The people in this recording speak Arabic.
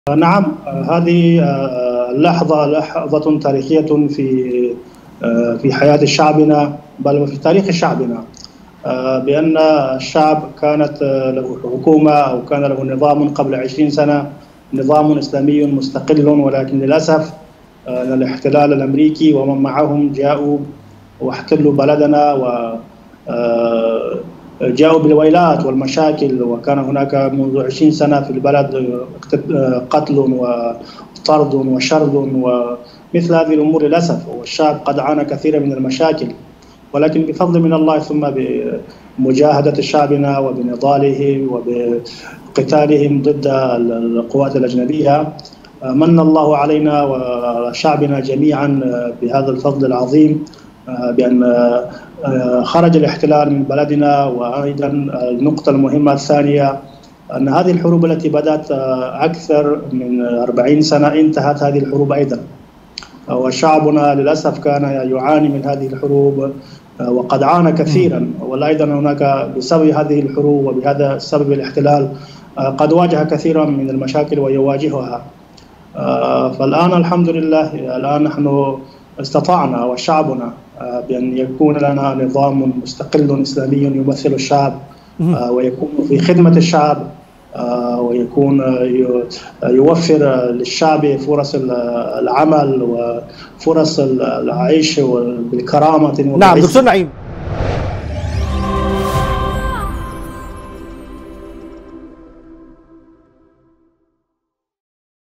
نعم، هذه لحظة تاريخية في حياة شعبنا، بل وفي تاريخ شعبنا، بأن الشعب كانت له حكومة أو كان له نظام قبل 20 سنة، نظام إسلامي مستقل، ولكن للأسف الاحتلال الأمريكي ومن معهم جاءوا واحتلوا بلدنا و جاءوا بالويلات والمشاكل، وكان هناك منذ 20 سنة في البلد قتل وطرد وشرد ومثل هذه الأمور للأسف، والشعب قد عانى كثيرا من المشاكل، ولكن بفضل من الله ثم بمجاهدة شعبنا وبنضاله وبقتالهم ضد القوات الأجنبية من الله علينا وشعبنا جميعا بهذا الفضل العظيم، بأن خرج الاحتلال من بلدنا. وأيضا النقطة المهمة الثانية أن هذه الحروب التي بدأت أكثر من 40 سنة انتهت هذه الحروب أيضا، وشعبنا للأسف كان يعاني من هذه الحروب وقد عانى كثيرا، وأيضا هناك بسبب هذه الحروب وبهذا السبب الاحتلال قد واجه كثيرا من المشاكل ويواجهها. فالآن الحمد لله، الآن نحن استطعنا وشعبنا بأن يكون لنا نظام مستقل إسلامي يمثل الشعب ويكون في خدمة الشعب، ويكون يوفر للشعب فرص العمل وفرص العيش بالكرامة. نعم دكتور نعيم.